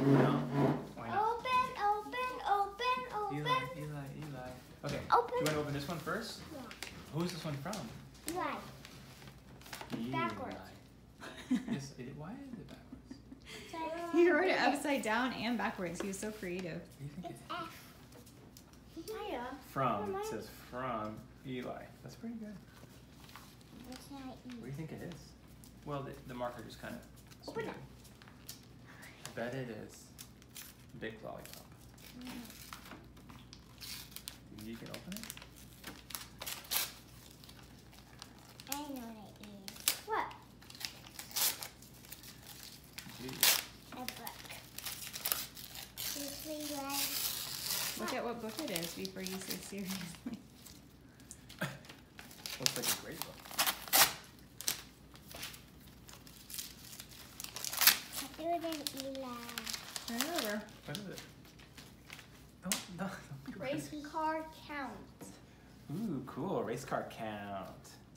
No. Why not? Open. Eli. Okay. Open. Do you want to open this one first? Yeah. Who's this one from? Eli. Backwards. Yes, why is it backwards? He wrote it upside down and backwards. He was so creative. What do you think It's F. Maya. From. It says from Eli. That's pretty good. It's not E. What do you think it is? Well, the marker just kind of. Open it. I bet it is. Big lollipop. You can open it? I know what it is. What? Gee. A book. This we like. Look at what book it is before you say seriously. Looks like a great book. Do it in Eli. Turn it over. What is it? Don't be Race car count. Ooh, cool. Race car count.